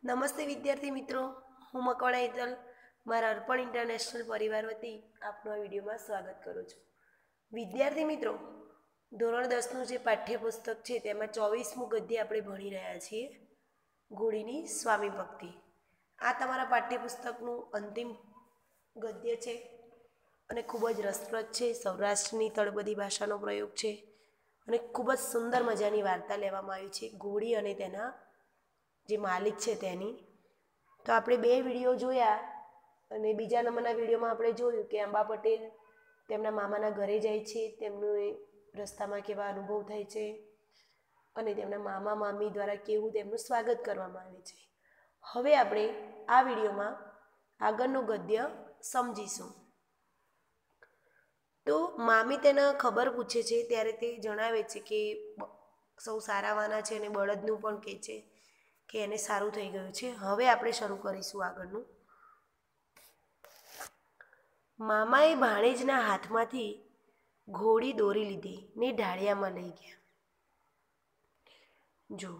નમસ્તે વિદ્યાર્થી મિત્રો, હું મકવાણા હેતલ મારા અર્પણ ઇન્ટરનેશનલ પરિવાર વતી આપનું આ વિડીયોમાં સ્વાગત કરું છું. વિદ્યાર્થી મિત્રો, ધોરણ 10નું જે પાઠ્યપુસ્તક છે તેમાં 24મું ગદ્ય આપણે ભણી રહ્યા છીએ, ઘોડીની સ્વામી ભક્તિ. આ તમારા પાઠ્યપુસ્તકનું અંતિમ ગદ્ય છે અને ખૂબ જ રસપ્રદ છે. સૌરાષ્ટ્રની તળપદી ભાષાનો પ્રયોગ છે અને ખૂબ જ સુંદર મજાની વાર્તા લેવામાં આવી છે ઘોડી અને તેના જે માલિક છે તેની. તો આપણે 2 વિડીયો જોયા અને બીજા નંબરના વિડીયોમાં આપણે જોયું કે અંબા પટેલ તેમના મામાના ઘરે જાય છે, તેમનું એ રસ્તામાં કેવા અનુભવ થાય છે અને તેમના મામા મામી દ્વારા કેવું તેમનું સ્વાગત કરવામાં આવે છે. હવે આપણે આ વિડીયોમાં આગળનું ગદ્ય સમજીશું. તો મામી તેના ખબર પૂછે છે ત્યારે તે જણાવે છે કે સૌ સારાવાના છે અને બળદનું પણ કહે છે કે એને સારું થઈ ગયું છે. હવે આપણે શરૂ કરીશું આગળનું. મામાએ ભાણેજના હાથમાંથી ઘોડી દોરી લીધી ને ઢાળિયામાં લઈ ગયા. જો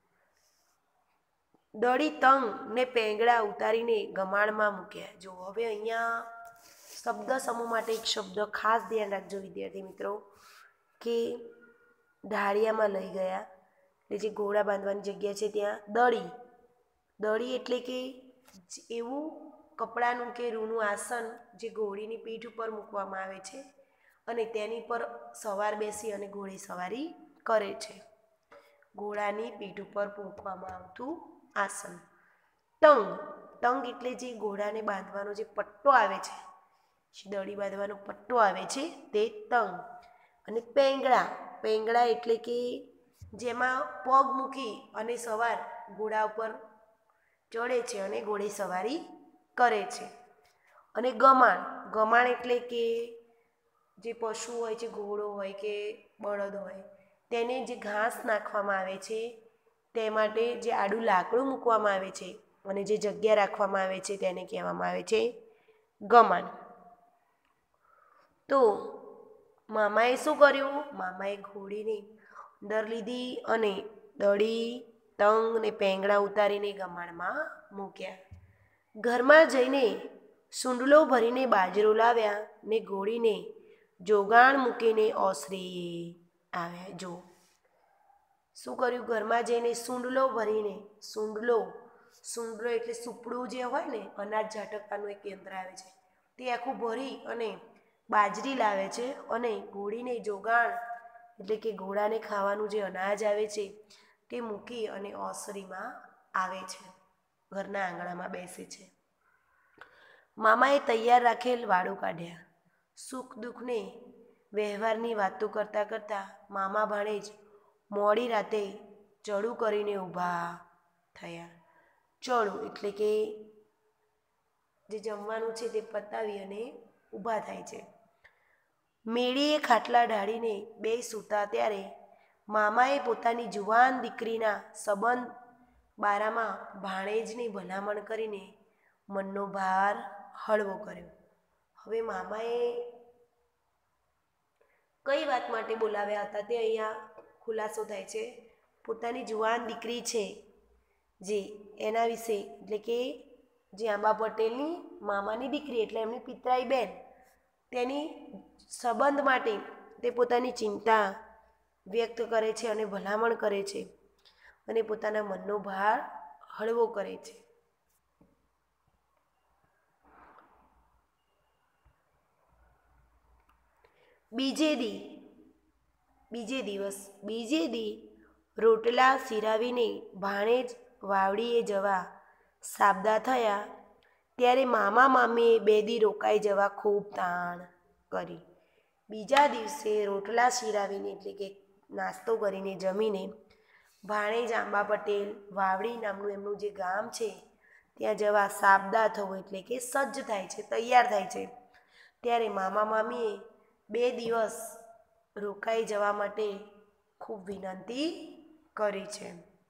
દડી તંગ ને પેંગડા ઉતારીને ગમાણમાં મૂક્યા. જો હવે અહીંયા શબ્દ સમૂહ માટે એક શબ્દ ખાસ ધ્યાન રાખજો વિદ્યાર્થી મિત્રો કે ઢાળિયામાં લઈ ગયા એટલે જે ઘોડા બાંધવાની જગ્યા છે ત્યાં દડી એટલે કે એવું કપડાનું કે રૂનું આસન જે ઘોડીની પીઠ ઉપર મૂકવામાં આવે છે અને તેની પર સવાર બેસી અને ઘોડી સવારી કરે છે. ઘોડાની પીઠ ઉપર મૂકવામાં આવતું આસન. તંગ એટલે જે ઘોડાને બાંધવાનો જે પટ્ટો આવે છે, દડી બાંધવાનો પટ્ટો આવે છે તે તંગ. અને પેંગડા એટલે કે જેમાં પગ મૂકી અને સવાર ઘોડા ઉપર ચડે છે અને ઘોડે સવારી કરે છે. અને ગમાણ એટલે કે જે પશુ હોય છે, ઘોડો હોય કે બળદ હોય, તેને જે ઘાસ નાખવામાં આવે છે તે માટે જે આડું લાકડું મૂકવામાં આવે છે અને જે જગ્યા રાખવામાં આવે છે તેને કહેવામાં આવે છે ગમાણ. તો મામાએ શું કર્યું? મામાએ ઘોડીને અંદર લીધી અને દડી તંગ ને પેંગડા ઉતારીને ગમાણમાં મૂક્યા. ઘરમાં જઈને સૂંડલો ભરીને બાજરો લાવ્યા ને ઘોડીને જોગાણ મૂકીને ઓસરીએ આવ્યા. જો શું કર્યું? ઘરમાં જઈને સૂંડલો ભરીને, સૂંડલો એટલે સુપડું જે હોય ને, અનાજ ઝાટકવાનું એક યંત્ર આવે છે તે આખું ભરી અને બાજરી લાવે છે અને ઘોડીને જોગાણ એટલે કે ઘોડાને ખાવાનું જે અનાજ આવે છે તે મૂકી અને ઓસરીમાં આવે છે, ઘરના આંગણામાં બેસે છે. મામાએ તૈયાર રાખેલ વાળું કાઢ્યા. સુખ દુઃખને વ્યવહારની વાતો કરતાં કરતાં મામા ભાણેજ મોડી રાતે ચડું કરીને ઊભા થયા. ચડું એટલે કે જે જમવાનું છે તે પતાવી અને ઊભા થાય છે. મેળીએ ખાટલા ઢાળીને 2 સૂતા ત્યારે મામાએ પોતાની જુવાન દીકરીના સંબંધ બારામાં ભાણેજની ભલામણ કરીને મનનો ભાર હળવો કર્યો. હવે મામાએ કઈ વાત માટે બોલાવ્યા હતા તે અહીંયા ખુલાસો થાય છે. પોતાની જુવાન દીકરી છે જે એના વિશે, એટલે કે જે આંબા પટેલની મામાની દીકરી એટલે એમની પિતરાઈ બેન, તેની સંબંધ માટે તે પોતાની ચિંતા વ્યક્ત કરે છે અને ભલામણ કરે છે અને પોતાના મનનો ભાર હળવો કરે છે. બીજે દી રોટલા સિરાવીને ભાણેજ વાવડીએ જવા સાબદા થયા ત્યારે મામા મામીએ 2 દી રોકાઈ જવા ખૂબ તાણ કરી. બીજા દિવસે રોટલા સિરાવીને એટલે કે નાસ્તો કરીને જમીને ભાણેજ આંબા પટેલ વાવડી નામનું એમનું જે ગામ છે ત્યાં જવા સાબદા થવું એટલે કે સજ્જ થાય છે, તૈયાર થાય છે. ત્યારે મામા મામીએ 2 દિવસ રોકાઈ જવા માટે ખૂબ વિનંતી કરી છે.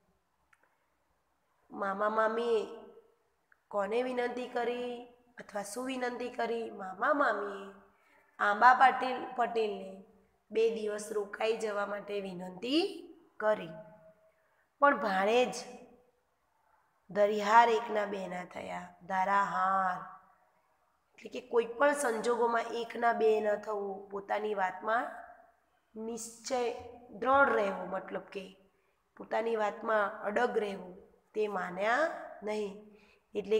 મામા મામીએ કોને વિનંતી કરી અથવા શું વિનંતી કરી? મામા મામીએ આંબા પટેલને 2 દિવસ રોકાઈ જવા માટે વિનંતી કરી. પણ ભાણેજ ધરિહાર એકના બે ના થયા. ધારાહાર એટલે કે કોઈ પણ સંજોગોમાં એકના બે ન થવું, પોતાની વાતમાં નિશ્ચય દ્રઢ રહેવું, મતલબ કે પોતાની વાતમાં અડગ રહેવું, તે માન્યા નહીં. એટલે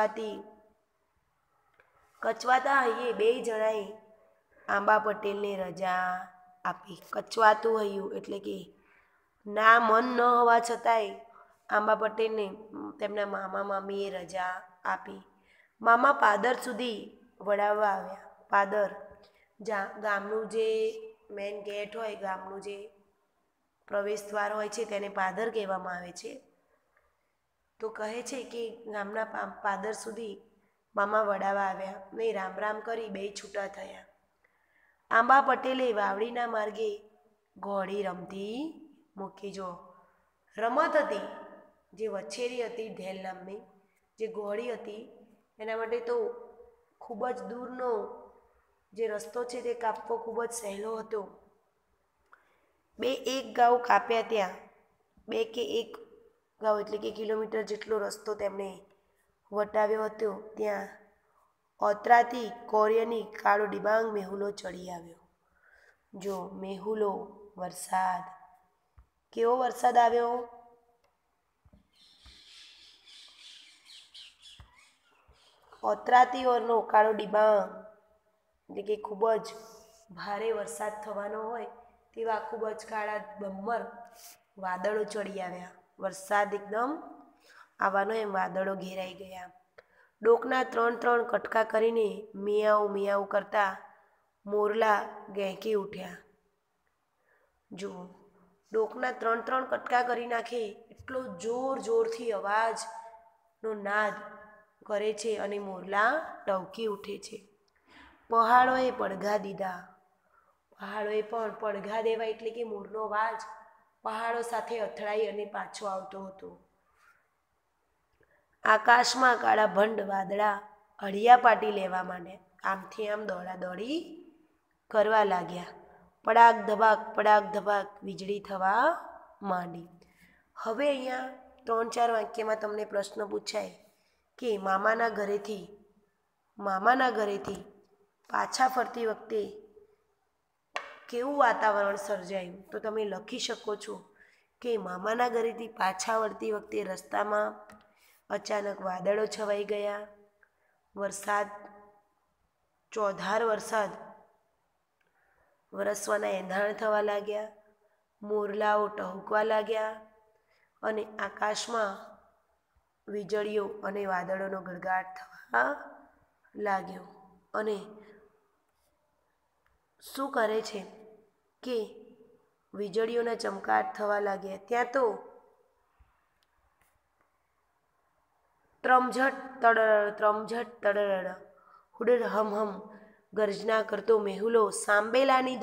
કચવાતા હૈયે બે જણાએ આંબા પટેલને રજા આપી. કચવાતું હૈયું એટલે કે ના મન ન હોવા છતાંય આંબા પટેલને તેમના મામા મામીએ રજા આપી. મામા પાદર સુધી વળાવવા આવ્યા. પાદર ગામનું જે મેન ગેટ હોય, ગામનું જે પ્રવેશ દ્વાર હોય છે તેને પાદર કહેવામાં આવે છે. તો કહે છે કે ગામના પાદર સુધી મામા વળાવવા આવ્યા ને રામ રામ કરી બે છૂટા થયા. આંબા પટેલે વાવડીના માર્ગે ઘોડી રમતી મૂકી. જો રમત હતી, જે વછેરી હતી ઢેલ નામની, જે ઘોડી હતી, એના માટે તો ખૂબ જ દૂરનો જે રસ્તો છે તે કાપવો ખૂબ જ સહેલો હતો. એક ગાઉ કાપ્યા. ત્યાં 2 કે 1 ગાઉ એટલે કે કિલોમીટર જેટલો રસ્તો તેમણે વટાવ્યો હતો. ત્યાં ઓતરાથી કોરિયાની કાળો ડિબાંગ મેહુલો ચડી આવ્યો. જો મેહુલો, વરસાદ, કેવો વરસાદ આવ્યો? ઓતરાતી ઓરનો કાળો ડિબાંગ એટલે કે ખૂબ જ ભારે વરસાદ થવાનો હોય તેવા ખૂબ જ કાળા બમ્મર વાદળો ચડી આવ્યા. વરસાદ એકદમ આવવાનો એમ વાદળો ઘેરાઈ ગયા. ડોકના 3 કટકા કરીને મિયાઉ મિયાઉ કરતા મોરલા ગહેકી ઉઠ્યા. જુઓ, ડોકના 3 કટકા કરી નાખે એટલો જોરથી અવાજનો નાદ કરે છે અને મોરલા ટવકી ઉઠે છે. પહાડોએ પડઘા દીધા. પહાડોએ પણ પડઘા દેવા એટલે કે મોરનો અવાજ પહાડો સાથે અથડાઈ અને પાછો આવતો હતો. આકાશમાં કાળા ભંડ વાદળા હળિયા પાટી લેવા માંડ્યા. આમથી આમ દોડાદોડી કરવા લાગ્યા. પડાક ધબાક વીજળી થવા માંડી. હવે અહીંયા 3-4 વાક્યમાં તમને પ્રશ્ન પૂછાય કે મામાના ઘરેથી પાછા ફરતી વખતે કેવું વાતાવરણ સર્જાયું? તો તમે લખી શકો છો કે મામાના ઘરેથી પાછા વળતી વખતે રસ્તામાં અચાનક વાદળો છવાઈ ગયા. ચોધાર વરસાદ વરસવાના એંધાણ થવા લાગ્યા. મોરલાઓ ટહુકવા લાગ્યા અને આકાશમાં વીજળીઓ અને વાદળોનો ગળગાટ થવા લાગ્યો. અને શું કરે છે કે વીજળીઓના ચમકાટ થવા લાગ્યા. ત્યાં તો ત્રમઝટ તડરડ હુડર હમ ગર્જના કરતો મેહુલો સાંબેલાની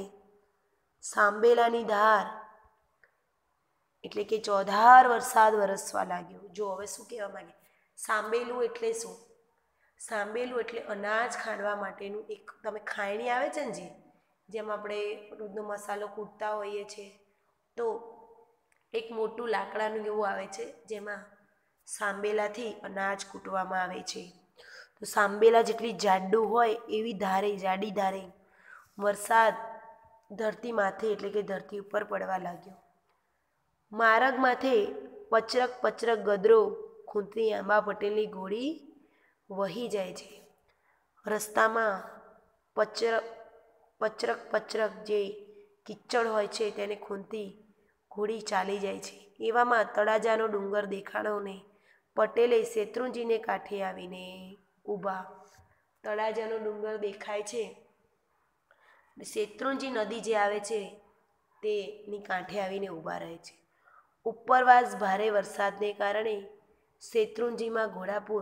ધાર એટલે કે ચોધાર વરસાદ વરસવા લાગ્યો. જો હવે શું કહેવા માંગે? સાંબેલું એટલે શું? સાંબેલું એટલે અનાજ ખાંડવા માટેનું એક, તમે ખાયણી આવે છે ને જેમ આપણે દૂધનો મસાલો કૂટતા હોઈએ છીએ, તો એક મોટું લાકડાનું એવું આવે છે જેમાં સાંબેલાથી અનાજ કૂટવામાં આવે છે. તો સાંબેલા જેટલી જાડું હોય એવી જાડી ધારે વરસાદ ધરતી માથે એટલે કે ધરતી ઉપર પડવા લાગ્યો. માર્ગ માથે પચરક ગદરો ખૂંટતી આંબા પટેલની ઘોડી વહી જાય છે. રસ્તામાં પચરક જે કિચડ હોય છે તેને ખૂંદતી ઘોડી ચાલી જાય છે. એવામાં તળાજાનો ડુંગર દેખાણો ને પટેલે શેત્રુંજીને કાંઠે આવીને ઊભા. તળાજાનો ડુંગર દેખાય છે. શેત્રુંજી નદી જે આવે છે તેની કાંઠે આવીને ઊભા રહે છે. ઉપરવાસ ભારે વરસાદને કારણે શેત્રુંજીમાં ઘોડાપુર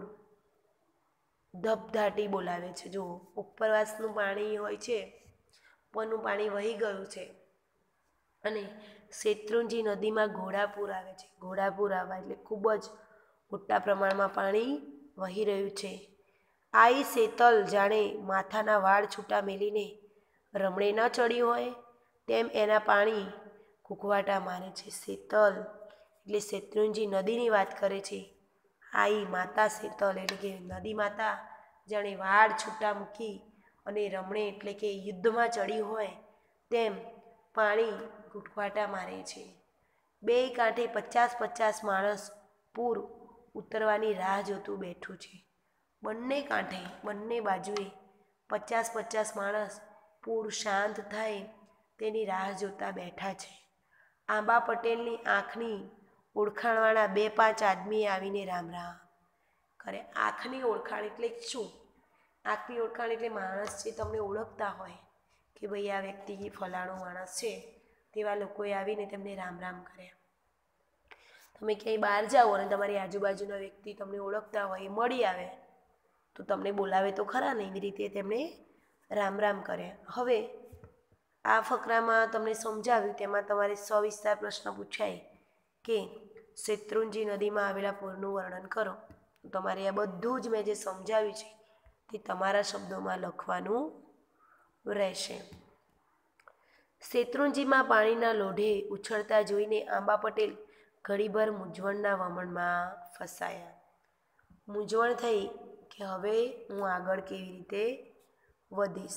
ધબધાટી બોલાવે છે. જો ઉપરવાસનું પાણી હોય છે, ઉપરનું પાણી વહી ગયું છે અને શેત્રુંજી નદીમાં ઘોડાપુર આવે છે. ઘોડાપુર આવવા એટલે ખૂબ જ મોટા પ્રમાણમાં પાણી વહી રહ્યું છે. આઈ શેતલ જાણે માથાના વાળ છૂટા મેલીને રમણે ન ચડ્યું હોય તેમ એના પાણી કુકવાટા મારે છે. શેતલ એટલે શેત્રુંજી નદીની વાત કરે છે. આઈ માતા શીતલ એટલે કે નદી માતા જાણે વાળ છૂટા મૂકી અને રમણે એટલે કે યુદ્ધમાં ચડી હોય તેમ પાણી ઘૂંટવાટા મારે છે. બે કાંઠે 50-50 માણસ પૂર ઉતરવાની રાહ જોતું બેઠું છે. બંને કાંઠે બંને બાજુએ 50-50 માણસ પૂર શાંત થાય તેની રાહ જોતા બેઠા છે. આંબા પટેલની આંખની ઓળખાણવાળા 2-5 આદમી આવીને રામ રામ કરે. આંખની ઓળખાણ એટલે શું? આંખની ઓળખાણ એટલે માણસ જે તમને ઓળખતા હોય કે ભાઈ આ વ્યક્તિ ફલાણો માણસ છે, તેવા લોકોએ આવીને તેમને રામ રામ કર્યા. તમે ક્યાંય બહાર જાઓ અને તમારી આજુબાજુના વ્યક્તિ તમને ઓળખતા હોય, એ મળી આવે તો તમને બોલાવે તો ખરા ને, એવી રીતે તેમણે રામ રામ કર્યા. હવે આ ફકરામાં તમને સમજાવ્યું, તેમાં તમારે સવિસ્તાર પ્રશ્ન પૂછાય કે શેત્રુંજી નદીમાં આવેલા પૂરનું વર્ણન કરો. તો તમારે આ બધું જ મેં જે સમજાવ્યું છે તે તમારા શબ્દોમાં લખવાનું રહેશે. શેત્રુંજીમાં પાણીના લોઢે ઉછળતા જોઈને આંબા પટેલ ઘડીભર મૂંઝવણના વમળમાં ફસાયા. મૂંઝવણ થઈ કે હવે હું આગળ કેવી રીતે વધીશ.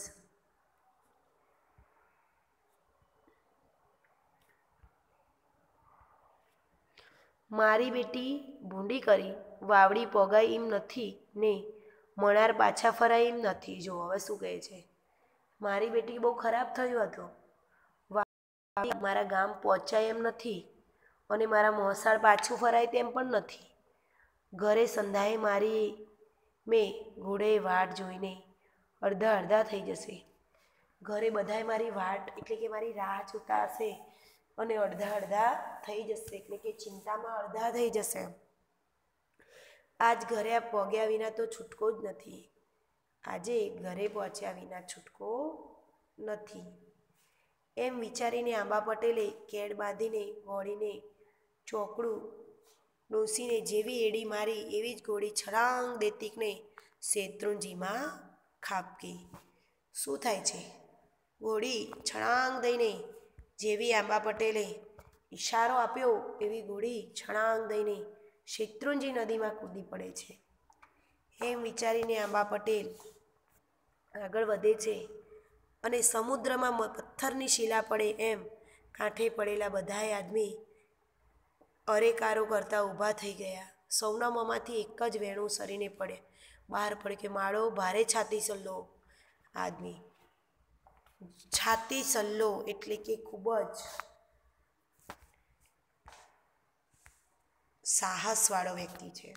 મારી બેટી ભૂંડી કરી વાવડી પોગાય એમ નથી ને મણાર પાછા ફરાય એમ નથી. જો હવે શું કહે છે, મારી બેટી બહુ ખરાબ થયું હતું, મારા ગામ પહોંચાય એમ નથી અને મારા મોસાળ પાછું ફરાય તેમ પણ નથી. ઘરે સંધાએ મારી મેં ઘોડે વાટ જોઈને અડધા થઈ જશે. ઘરે બધાએ મારી વાટ એટલે કે મારી રાહ જોતા હશે અને અડધા થઈ જશે એટલે કે ચિંતામાં અડધા થઈ જશે. આજ ઘરે પહોંચ્યા વિના તો છૂટકો જ નથી. આજે ઘરે પહોંચ્યા વિના છૂટકો નથી. એમ વિચારીને આંબા પટેલે કેળ બાંધીને ઘોડીને ચોકડું ડોસીને જેવી એડી મારી એવી જ ઘોડી છલાંગ દેતીકને શેત્રુંજીમાં ખાબકી. શું થાય છે? ઘોડી છલાંગ દઈને જેવી આંબા પટેલે ઈશારો આપ્યો એવી ઘોડી છલાંગ દઈને શેત્રુંજી નદીમાં કૂદી પડે છે. એમ વિચારીને આંબા પટેલ આગળ વધે છે અને સમુદ્રમાં પથ્થરની શિલા પડે એમ કાંઠે પડેલા બધાએ આદમી અરેકારો કરતા ઊભા થઈ ગયા. સૌના મોંમાંથી એક જ વેણું સરીને બહાર પડે કે માળો ભારે છાતી સલ્લો આદમી. છાતી સલ્લો એટલે કે ખૂબ જ સાહસવાળો વ્યક્તિ છે.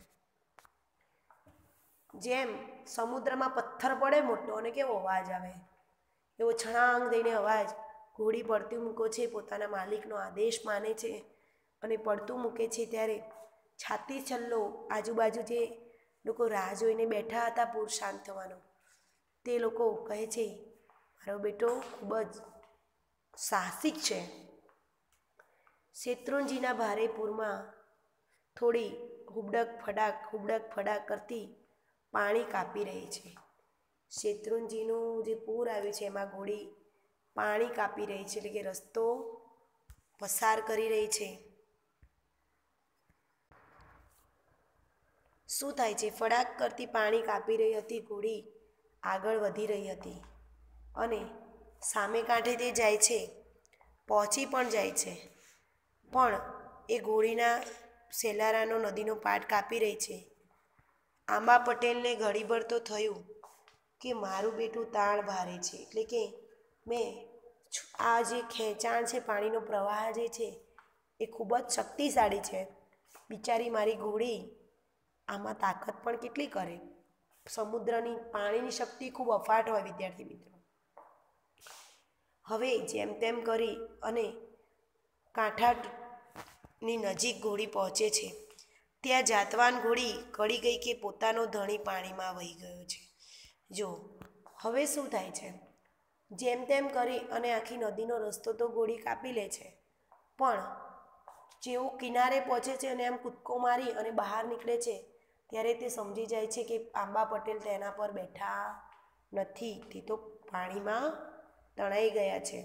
જેમ સમુદ્રમાં પથ્થર પડે મોટો અને કેવો અવાજ આવે, એવો છણાંગ દઈને અવાજ. ઘોડી પડતું મૂકો છે, પોતાના માલિકનો આદેશ માને છે અને પડતું મૂકે છે ત્યારે છાતી છલ્લો. આજુબાજુ જે લોકો રાહ જોઈને બેઠા હતા પૂર શાંત થવાનો, તે લોકો કહે છે મારો બેટો ખૂબ જ સાહસિક છે. શેત્રુંજીના ભારે પૂરમાં થોડી હુબડક ફડાક કરતી પાણી કાપી રહી છે. શેત્રુંજીનું જે પૂર આવ્યું છે એમાં ઘોડી પાણી કાપી રહી છે, એટલે કે રસ્તો પસાર કરી રહી છે. શું થાય છે? ફડાક કરતી પાણી કાપી રહી હતી ઘોડી આગળ વધી રહી હતી અને સામે કાંઠે તે જાય છે, પહોંચી પણ જાય છે, પણ એ ઘોડીના સેલારાનો નદીનો પાટ કાપી રહી છે. આંબા પટેલને ઘડીભર તો થયું કે મારું બેટું તાણ ભારે છે, એટલે કે મેં આ જે ખેંચાણ છે, પાણીનો પ્રવાહ જે છે એ ખૂબ જ શક્તિશાળી છે. બિચારી મારી ઘોડી આમાં તાકાત પણ કેટલી કરે. સમુદ્રની પાણીની શક્તિ ખૂબ અફાટ હોય વિદ્યાર્થી મિત્રો. હવે જેમ તેમ કરી અને કાંઠાની નજીક ઘોડી પહોંચે છે. ત્યાં જાતવાન ઘોડી કળી ગઈ કે પોતાનો ધણી પાણીમાં વહી ગયો છે. જો હવે શું થાય છે? જેમ તેમ કરી અને આખી નદીનો રસ્તો તો ઘોડી કાપી લે છે, પણ જેવો કિનારે પહોંચે છે અને આમ કૂદકો મારી અને બહાર નીકળે છે ત્યારે તે સમજી જાય છે કે આંબા પટેલ તેના પર બેઠા નથી, તે તો પાણીમાં તણાઈ ગયા છે.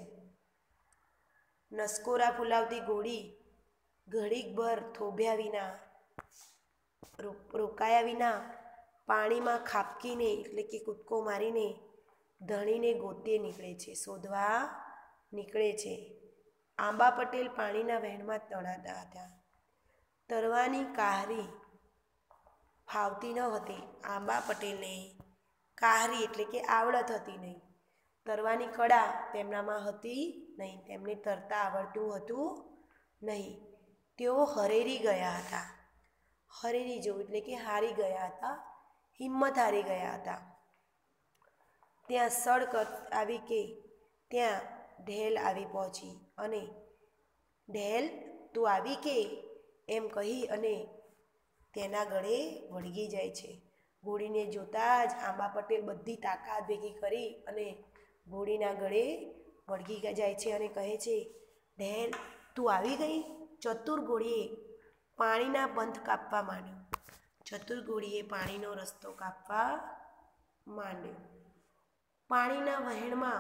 નસકોરા ફૂલાવતી ઘોડી ઘડીકભર થોભ્યા વિના રોકાયા વિના પાણીમાં ખાબકીને એટલે કે કૂદકો મારીને ધણીને ગોતે નીકળે છે, શોધવા નીકળે છે. આંબા પટેલ પાણીના વહેણમાં તણાતા હતા. તરવાની કાહરી ફાવતી ન હતી. આંબા પટેલને કાહરી એટલે કે આવડત હતી નહીં. તરવાની કળા તેમનામાં હતી નહીં. તેમને તરતા આવડતું હતું નહીં. તેઓ હરેરી ગયા હતા. હરેરી જવું એટલે કે હારી ગયા હતા, હિંમત હારી ગયા હતા. ત્યાં સડક આવી કે ત્યાં ઢેલ આવી પહોંચી અને ઢેલ તું આવી કે એમ કહી અને તેના ગળે વળગી જાય છે. ઘોડીને જોતાં જ આંબા પટેલ બધી તાકાત ભેગી કરી અને ઘોડીના ગળે વળગી જાય છે અને કહે છે, ઢેલ તું આવી ગઈ. ચતુર ઘોડીએ પાણીના પંથ કાપવા માંડ્યો. ચતુર ઘોડીએ પાણીનો રસ્તો કાપવા માંડ્યો. પાણીના વહેણમાં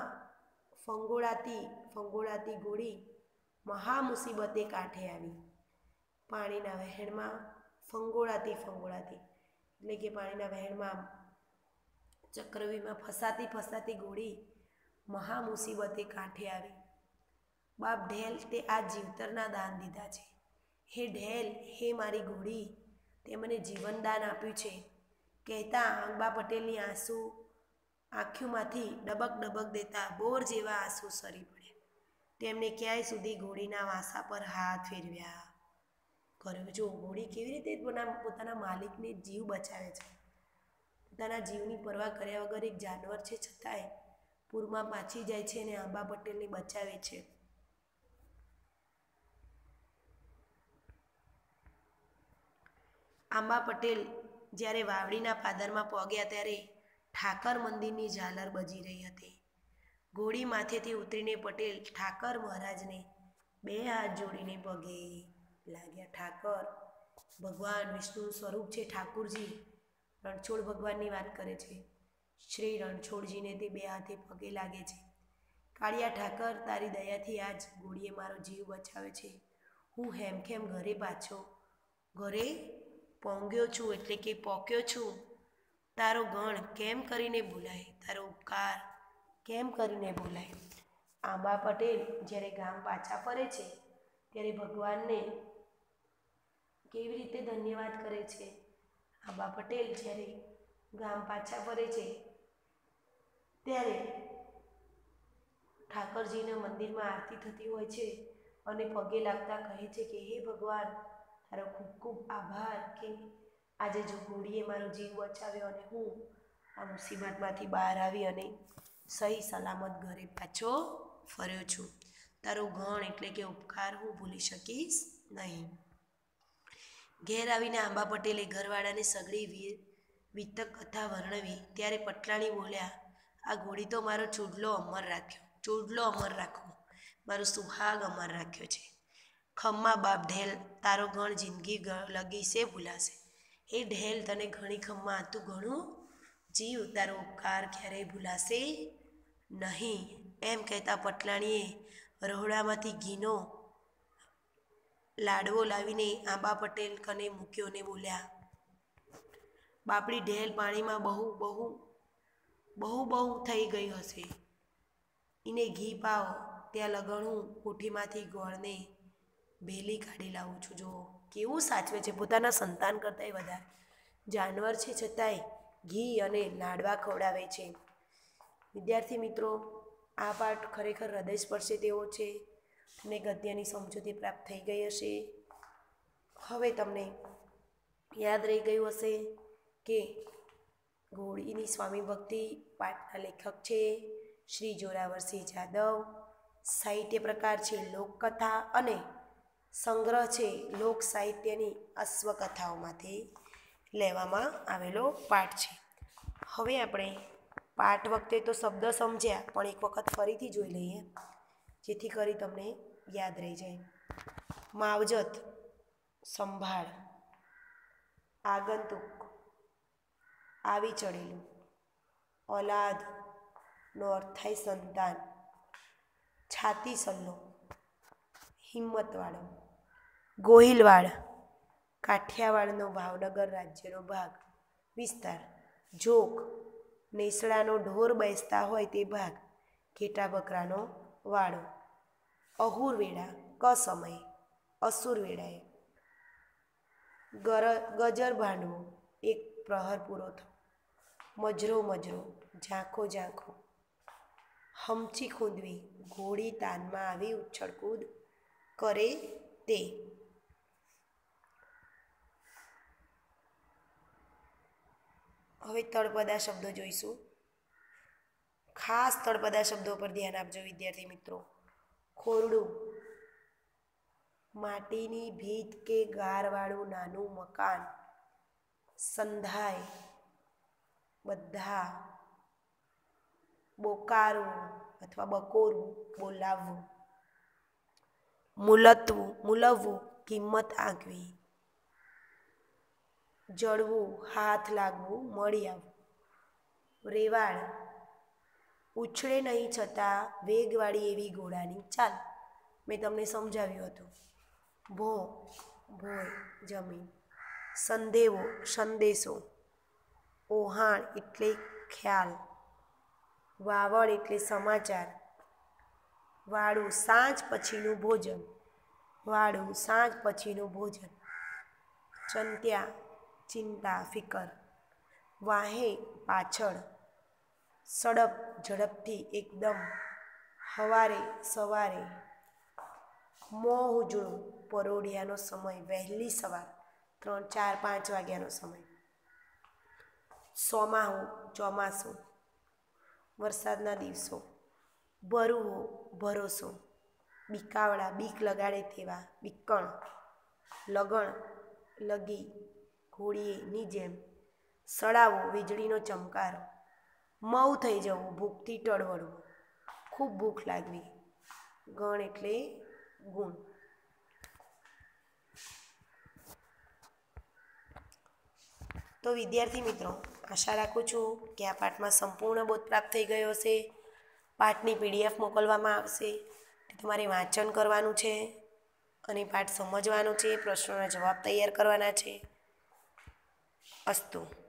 ફંગોળાતી ઘોડી મહા મુસીબતે કાંઠે આવી. પાણીના વહેણમાં ફંગોળાતી એટલે કે પાણીના વહેણમાં ચક્રવ્યૂહમાં ફસાતી ઘોડી મહા મુસીબતે કાંઠે આવી. બાપ ઢેલ તે આ જીવતરના દાન દીધા છે. હે ઢેલ, હે મારી ઘોડી, તે મને જીવનદાન આપ્યું છે. કહેતા આંબા પટેલની આંખોમાંથી ડબક ડબક દેતા બોર જેવા આંસુ સરી પડ્યા. તેમને ક્યાંય સુધી ઘોડીના વાંસા પર હાથ ફેરવ્યા કર્યો. જો ઘોડી કેવી રીતે પોતાના માલિકને જીવ બચાવે છે. પોતાના જીવની પરવા કર્યા વગર એક જાનવર છે, છતાંય પૂરમાં પાછી જાય છે અને આંબા પટેલને બચાવે છે. આંબા પટેલ જ્યારે વાવડીના પાદરમાં પહોંચ્યા ત્યારે ઠાકર મંદિરની ઝાલર બજી રહી હતી. ઘોડી માથેથી ઉતરીને પટેલ ઠાકર મહારાજને 2 હાથ જોડીને પગે લાગ્યા. ઠાકર ભગવાન વિષ્ણુ સ્વરૂપ છે. ઠાકુરજી રણછોડ ભગવાનની વાત કરે છે. શ્રી રણછોડજીને તે 2 હાથે પગે લાગે છે. કાળિયા ઠાકર, તારી દયાથી આજ ઘોડીએ મારો જીવ બચાવ્યો છે. હું હેમખેમ ઘરે પહોંચ્યો છું એટલે કે પોક્યો છું. તારો ગણ કેમ કરીને ભૂલાય, તારો ઉપકાર કેમ કરીને ભૂલાય. આંબા પટેલ જ્યારે ગામ પાછા ફરે છે ત્યારે ભગવાનને કેવી રીતે ધન્યવાદ કરે છે. આંબા પટેલ જ્યારે ગામ પાછા ફરે છે ત્યારે ઠાકરજીના મંદિરમાં આરતી થતી હોય છે અને પગે લાગતા કહે છે કે હે ભગવાન, તારો ખૂબ ખૂબ આભાર કે આજે જો ઘોડીએ મારો જીવ બચાવ્યો અને હું આ મુસીબતમાંથી બહાર આવી અને સહી સલામત ઘરે પાછો ફર્યો છું. તારો ગણ એટલે કે ઉપકાર હું ભૂલી શકીશ નહીં. ઘેર આવીને આંબા પટેલે ઘરવાળાને સઘળી વિતક કથા વર્ણવી ત્યારે પટલાણી બોલ્યા, આ ઘોડી તો મારો ચૂડલો અમર રાખ્યો, મારો સુહાગ અમર રાખ્યો છે. ખમ્મા બાપ ઢેલ, તારો ગણ જિંદગી લગી સે ભૂલાશે. એ ઢેલ, તને ઘણી ખમ્મા, તું ઘણું જીવ, તારો ઉપકાર ક્યારેય ભૂલાશે નહીં. એમ કહેતા પટલાણીએ રહોડામાંથી ઘીનો લાડવો લાવીને આંબા પટેલ કને મૂક્યો ને બોલ્યા, બાપડી ઢેલ પાણીમાં બહુ થઈ ગઈ હશે, એને ઘી પાવ. ત્યાં લગણું કોઠીમાંથી ગોળને ભેલી કાઢી લાવું છું. જો કેવું સાચવે છે, પોતાના સંતાન કરતાંય વધારે. જાનવર છે છતાંય ઘી અને લાડવા ખવડાવે છે. વિદ્યાર્થી મિત્રો, આ પાઠ ખરેખર હૃદયસ્પર્શી તેવો છે. તમને ગદ્યની સમજૂતી પ્રાપ્ત થઈ ગઈ હશે. હવે તમને યાદ રહી ગયું હશે કે ઘોડીની સ્વામી ભક્તિ પાઠના લેખક છે શ્રી જોરાવરસિંહ જાદવ. સાહિત્ય પ્રકાર છે લોકકથા અને સંગ્રહ છે લોક સાહિત્યની અશ્વકથાઓમાંથી લેવામાં આવેલો પાઠ છે. હવે આપણે પાઠ વખતે તો શબ્દ સમજ્યા, પણ એક વખત ફરીથી જોઈ લઈએ જેથી કરી તમને યાદ રહી જાય. માવજત, સંભાળ. આગંતુક, આવી ચડેલું. ઓલાદનો અર્થ થાય સંતાન. છાતી સલ્લો, હિંમતવાળો. ગોહિલવાડ, કાઠિયાવાડનો ભાવનગર રાજ્યનો ભાગ. વિસ્તાર: જોક, નેસડાનો ઢોર બેસતા હોય તે ભાગ. ઘેટા બકરાનો વાડો. અહુરવેળા કસમય, અસુર વેળાએ. ગજર ભાંડવો, એક પ્રહર પૂરો થયો. મજરો મજરો, ઝાંખો ઝાંખો. હમચી ખૂંદવી, ઘોડી તાનમાં આવી ઉછળકૂદ કરે તે. હવે તળપદા શબ્દો જોઈશું. ખાસ તળપદા શબ્દો પર ધ્યાન આપજો વિદ્યાર્થી મિત્રો. ખોરડું, માટીની ભીત કે ગારવાળું નાનું મકાન. સંધાય, બધા. બોકારું અથવા બકોરું, બોલાવવું. મૂલવવું, કિંમત આંકવી. જળવું, હાથ લાગવું, મળી આવવું. રેવાડ, ઉછળે નહીં છતાં વેગવાળી એવી ઘોડાની ચાલ. મેં તમને સમજાવ્યું હતું. ભોય, જમીન. સંદેવો, સંદેશો. ઓહાણ એટલે ખ્યાલ. વાવડ એટલે સમાચાર. વાળું, સાંજ પછીનું ભોજન. વાળું, સાંજ પછીનું ભોજન. ચંત્યા, ચિંતા, ફિકર. વાહે, પાછળ. સડપ, ઝડપથી, એકદમ. હવારે, સવારે. મોં ઉજળું, પરોઢિયાનો સમય, વહેલી સવાર, 3, 4, 5 વાગ્યાનો સમય. સોમાહું, ચોમાસું, વરસાદના દિવસો. ભરવો, ભરોસો. બીકાવડા, બીક લગાડે તેવા, બીકણ. લગણ, લગી, ઘોડીએની જેમ. સડાવો, વીજળીનો ચમકારો. મઉ થઈ જવું, ભૂખથી ટળવળવું. ખૂબ ભૂખ લાગવી. ગણ એટલે ગુણ. તો વિદ્યાર્થી મિત્રો, આશા રાખું છું કે આ પાઠમાં સંપૂર્ણ બોધ પ્રાપ્ત થઈ ગયો હશે. પાઠની PDF મોકલવામાં આવશે. તમારે વાંચન કરવાનું છે અને પાઠ સમજવાનો છે. પ્રશ્નોના જવાબ તૈયાર કરવાના છે. અસ્તુ.